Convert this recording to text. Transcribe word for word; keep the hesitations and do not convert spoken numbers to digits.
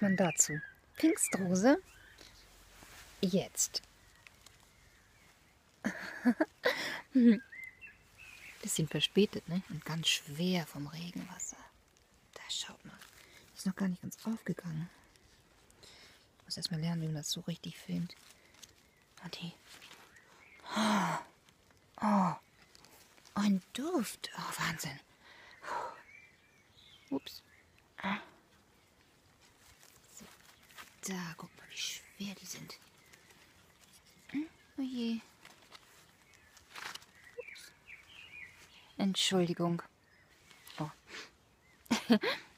man dazu? Pfingstrose. Jetzt. Bisschen verspätet, ne? Und ganz schwer vom Regenwasser. Da schaut mal. Ist noch gar nicht ganz aufgegangen. Ich muss erstmal lernen, wie man das so richtig filmt. Und die. Oh, oh. Ein Duft. Oh, Wahnsinn. Ups. So, da, guck mal, wie schwer die sind. Hm? Oh je. Ups. Entschuldigung. Oh.